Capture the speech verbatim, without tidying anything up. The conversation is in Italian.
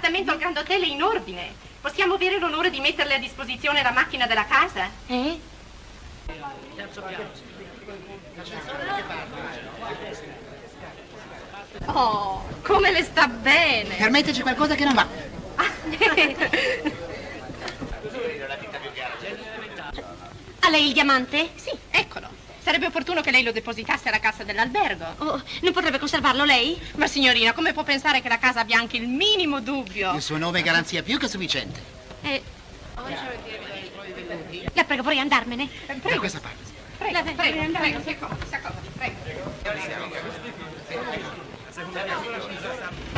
l'appartamento al Grand Hotel è in ordine. Possiamo avere l'onore di metterle a disposizione la macchina della casa? Eh? Oh, come le sta bene! Per me c'è qualcosa che non va. Ha lei il diamante? Sì, eccolo. Sarebbe opportuno che lei lo depositasse alla cassa dell'albergo. Oh, non potrebbe conservarlo lei? Ma signorina, come può pensare che la casa abbia anche il minimo dubbio? Il suo nome è garanzia più che sufficiente. Eh... La prego, vorrei andarmene. Eh, Da prego, questa parte. prego, La- prego, vorrei andare. prego, si accomodi, si accomodi, prego.